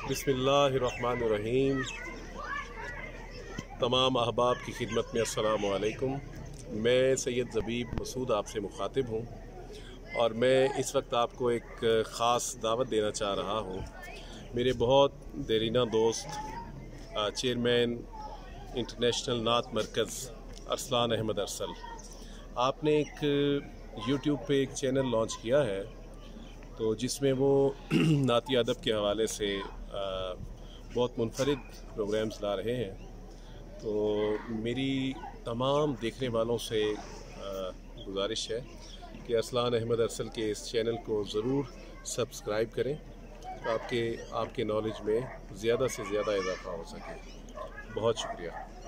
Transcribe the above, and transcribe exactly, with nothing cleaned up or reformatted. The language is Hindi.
बिस्मिल्लाहिर्रहमानिर्रहीम। तमाम अहबाब की खिदमत में अस्सलामु अलैकुम। मैं सैयद ज़बीब मसूद आपसे मुखातिब हूँ और मैं इस वक्त आपको एक ख़ास दावत देना चाह रहा हूँ। मेरे बहुत देरीना दोस्त चेयरमैन इंटरनेशनल नात मरकज़ अरसलान अहमद अरसल, आपने एक यूट्यूब पे एक चैनल लॉन्च किया है, तो जिसमें वो नाती अदब के हवाले से आ, बहुत मुनफरिद प्रोग्राम्स ला रहे हैं। तो मेरी तमाम देखने वालों से गुजारिश है कि अरसलान अहमद अरसल के इस चैनल को ज़रूर सब्सक्राइब करें, तो आपके आपके नॉलेज में ज़्यादा से ज़्यादा इजाफ़ा हो सके। बहुत शुक्रिया।